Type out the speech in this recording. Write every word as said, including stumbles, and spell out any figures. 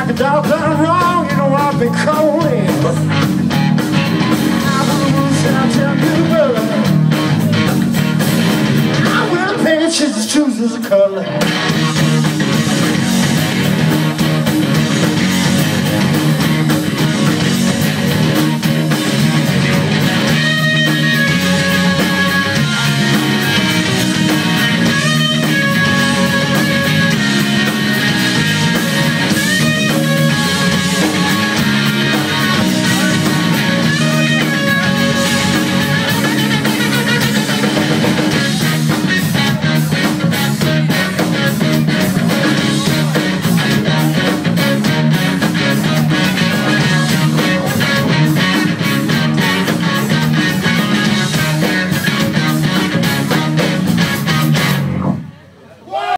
The dog done wrong, you know I've been calling. I will say I'll tell you, brother, I will paint you to choose this color.